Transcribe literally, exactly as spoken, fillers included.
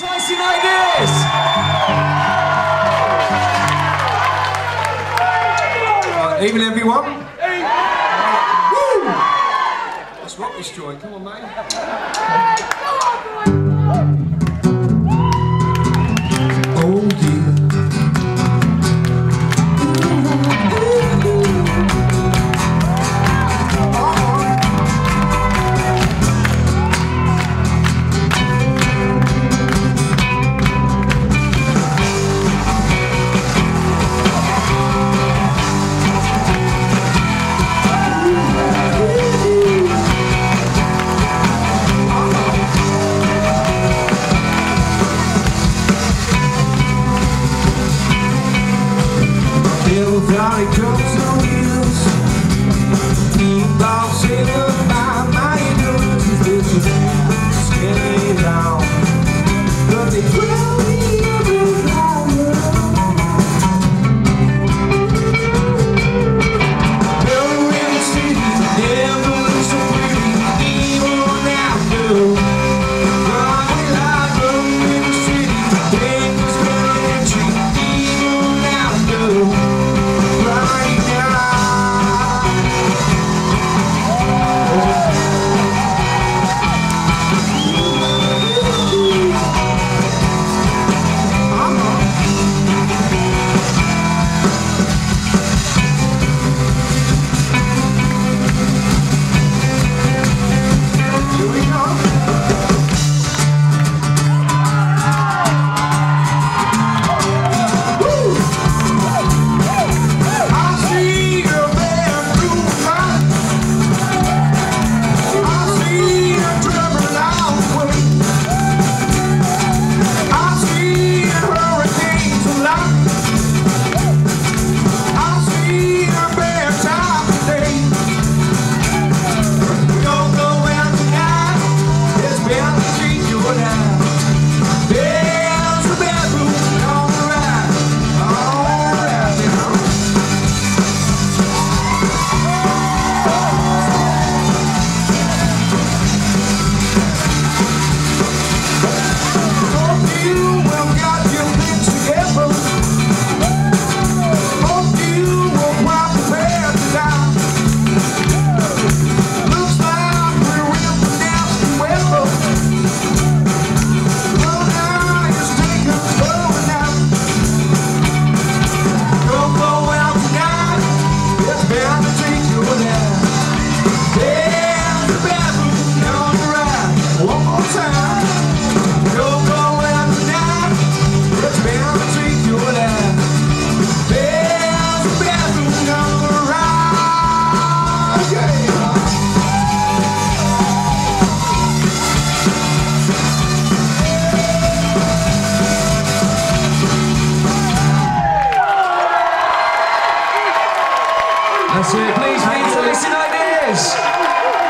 Enticing ideas! Right, evening everyone. Woo! Let's rock this joint, come on mate. Oh dear. Without it comes no use. Keep on saving my my endurance is this skinny down. But they grow me every flower. Never really see, never look so pretty, even after. Running like a big city, dangerous entry, even after. That's it, please, please, listen ideas.